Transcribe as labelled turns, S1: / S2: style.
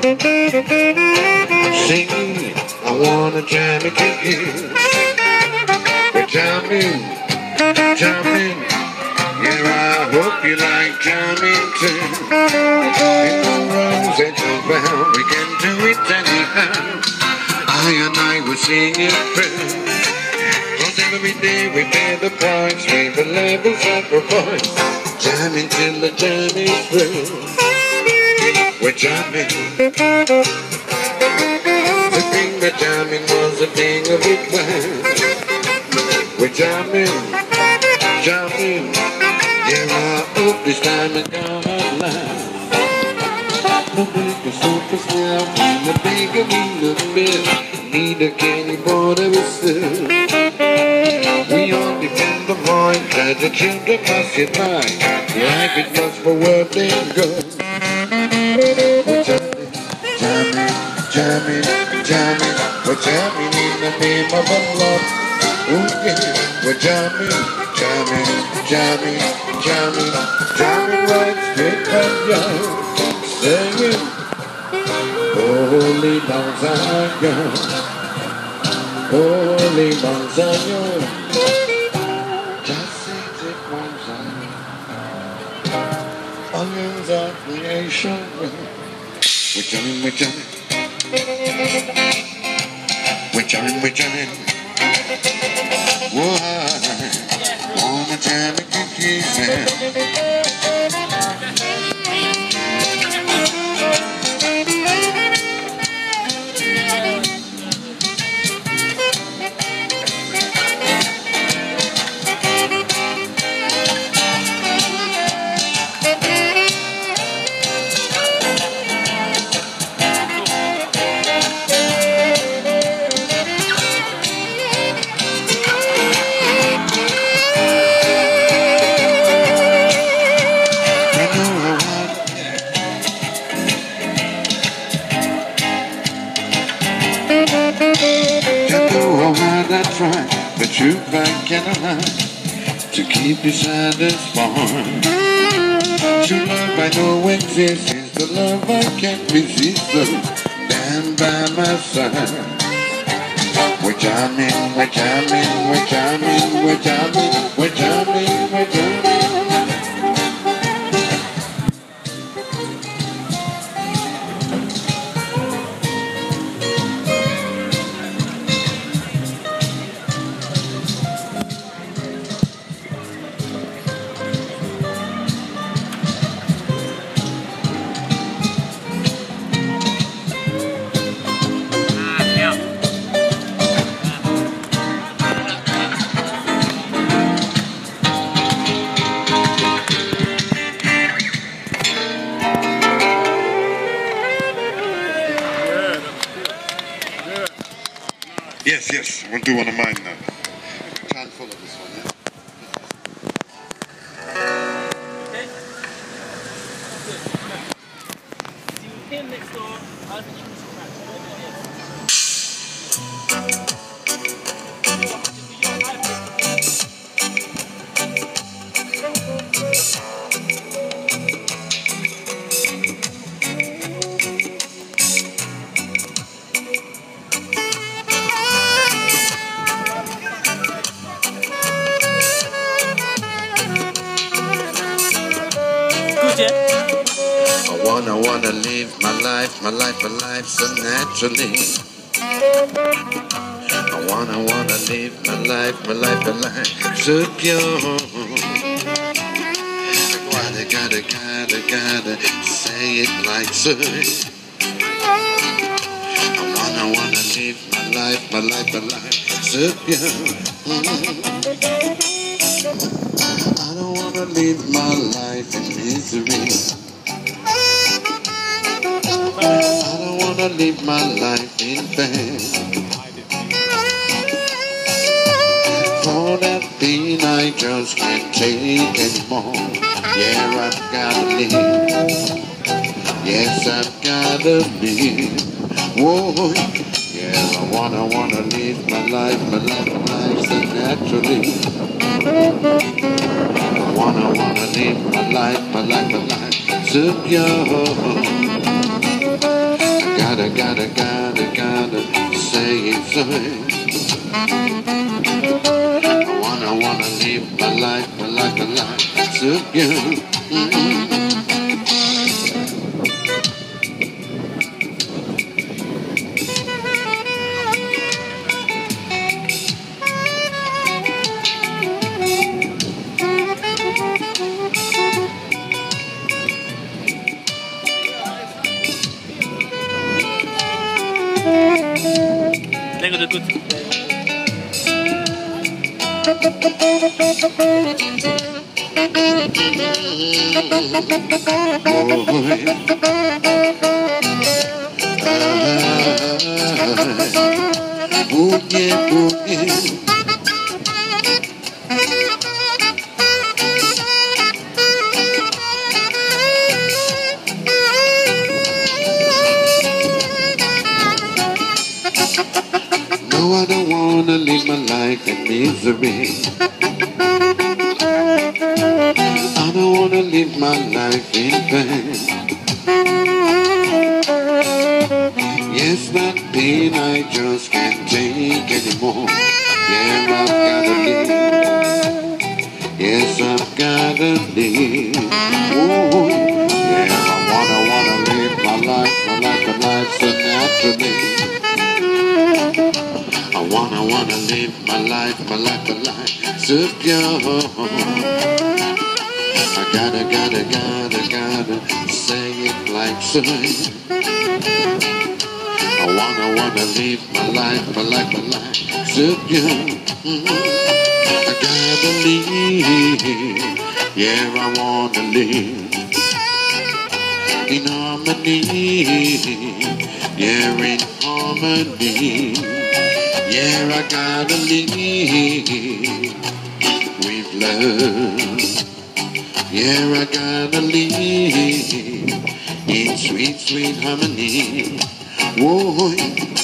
S1: Singing, I wanna jam it with you. We're jamming, jamming. Yeah, I hope you like jamming too. In the rose and the bell, we can do it anyhow. I and I will sing it through. Cause every day we pay the price, we the level sacrifice. Jamming till the jam is through. We're jamming. The thing that jamming was a thing of it planned. We're jamming, jamming. Yeah, I hope this time it's gonna last. No bigger surface now, no bigger in the mill. Neither can you bother with still. We all depend on mine, that the children must get by. Life is much more worth than good. We're jamming, jamming, jamming, jamming. We're jamming in the name of Allah. Oh yeah, we're jamming, jamming, jamming, jamming, jamming right straight from young. Singing, Holy Mount Zion, Holy Mount Zion. Just sing it Mount Zion. Onions of creation. We're jamming, we're jamming. We're jamming, we're jamming. Whoa, wanna jam it with you. I try, but you back in a lie to keep you satisfied. True love I know exists is the love I can't resist. So stand by my side. We're jamming, we're jamming, we're jamming, we're jamming, we're jamming, we're jamming. Yes, yes, we'll do one of mine now. Can't follow this one, yeah?
S2: Okay? Good. See him next door, I'll be using some rats.
S1: I wanna live my life so naturally. I wanna live my life so pure. I gotta say it like so. I wanna live my life so pure. I don't wanna live my life in misery. I don't wanna live my life in vain. For that pain I just can't take anymore. Yeah, I've gotta live. Yes, I've gotta live. Whoa, yeah, I wanna live my life so naturally. I wanna live my life so pure. gotta say it so. I wanna live my life so young.
S2: Tengo de tudo.
S1: Oh yeah. No, I don't wanna live my life in misery. I don't wanna live my life in pain. Yes, that pain I just can't take anymore. Yeah, I've gotta live. Yes, I've gotta live. Oh, yeah, I wanna live my life so naturally. I wanna live my life so pure. I gotta say it like so. I wanna live my life so pure. I gotta live, yeah, I wanna live in harmony, yeah, in harmony. Yeah, I gotta live with love. Yeah, I gotta live in sweet harmony. Whoa.